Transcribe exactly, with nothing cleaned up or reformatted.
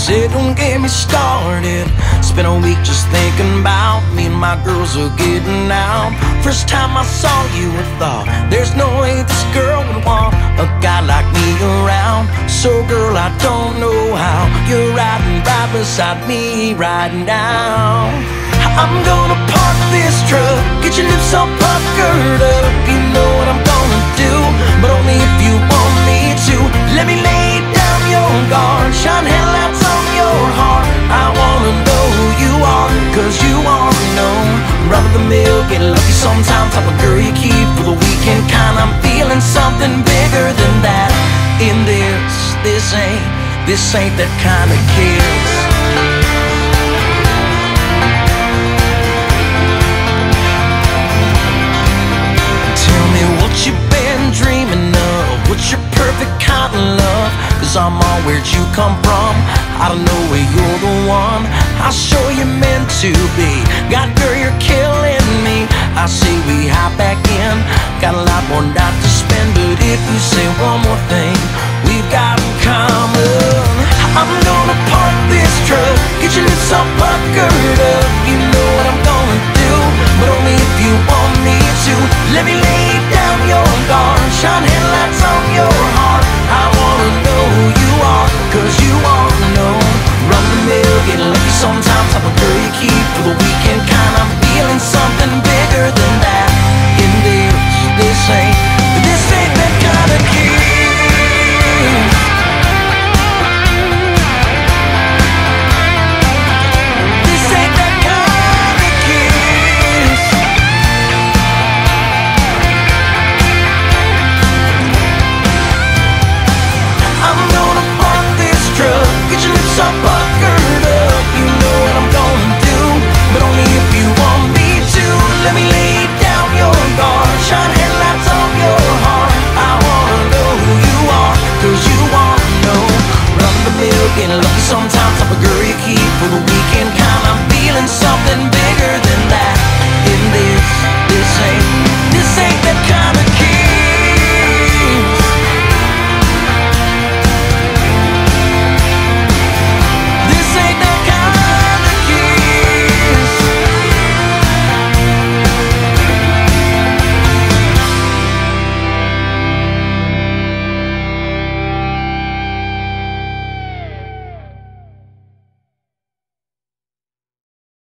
said don't get me started. Spent a week just thinking about me and my girls are getting out. First time I saw you I thought there's no way this girl would want a guy like me around. So girl, I don't know how you're riding right beside me right now. I'm gonna park this truck, get your lips all puckered up. You know what I'm gonna do, but only if you want me to. Let me lay down your guard, shine headlights on your heart. I wanna know who you are, cause you wanna know. Run the mill, get lucky sometimes, type of girl you keep for the weekend kind. I'm feeling something bigger than that. In this, this ain't, this ain't that kind of kiss. What you been dreaming of? What's your perfect kind of love? Cause I'm all where'd you come from? I don't know where you're the one. I'll show you meant to be. God, girl, you're killing me. I say we hop back in. Got a lot more night to spend, but if you say one more thing we've got in common, I'm gonna park this truck, get your lips all puckered up. You know what I'm gonna do, but only if you want me to. Let me lay down your guard, shine